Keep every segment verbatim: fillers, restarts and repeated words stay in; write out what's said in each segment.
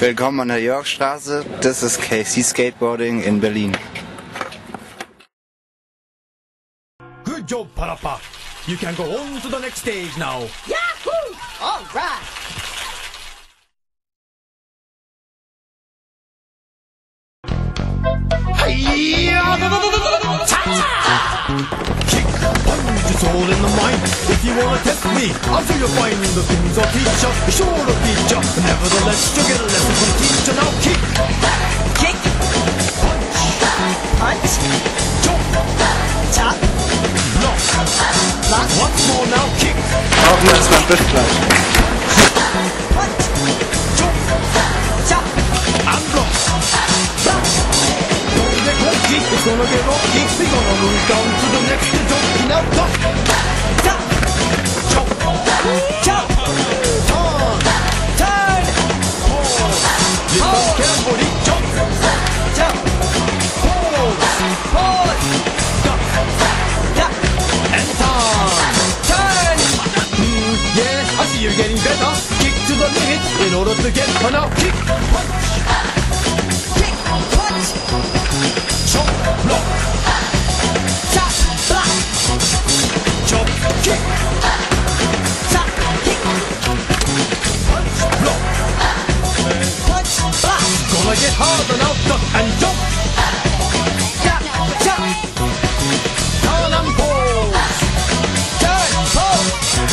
Willkommen an der Yorkstraße. Das ist K C Skateboarding in Berlin. Good job, Parappa. You can go on to the next stage now. Yahoo! All right. Kick, punch, it's all in the mind. If you wanna test me, I'll show you find the things I'll teach ya. Be sure to teach ya. Nevertheless, you'll get a lesson from teacher. Now kick, Kick, punch, punch, chop, chop, block. block, Once more now, kick, Brauchen wir erstmal Büschfleisch. punch, chop, chop, and block. Don't get cocky, it's gonna get rocky. We're gonna move down to the next jump. Now duck, chop, chop, chop, turn, turn, pause. Listen carefully, jump, chop, pause, pause, duck, duck, and turn. turn, Mm, yeah, I see you're getting better. Kick to the limit in order to get fun. Now kick, punch, kick, punch, chop, block, chop, block, chop, kick, chop, kick, punch, block. punch, block, Gonna get harder now, duck and jump, chop, chop, turn and pause. turn, pose.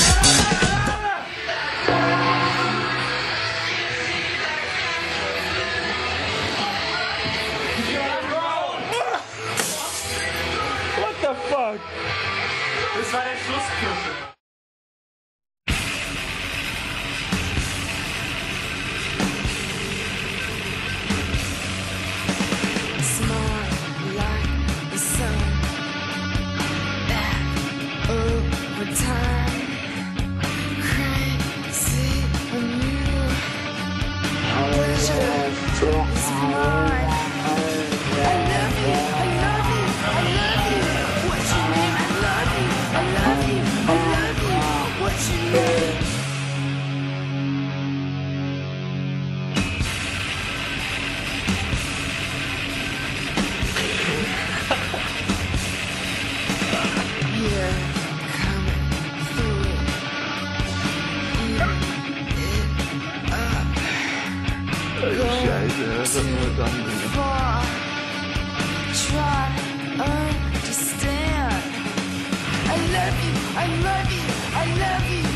What the fuck? Das war der Schlusspfiff. Smart like the sun, back over time, crazy on you. Pleasure is mine. I love you, I love you, I love you. What you mean? I love you, I love you, I love you. What you mean? You're coming through, eating it up. Far, try, understand. I love you, I love you, I love you.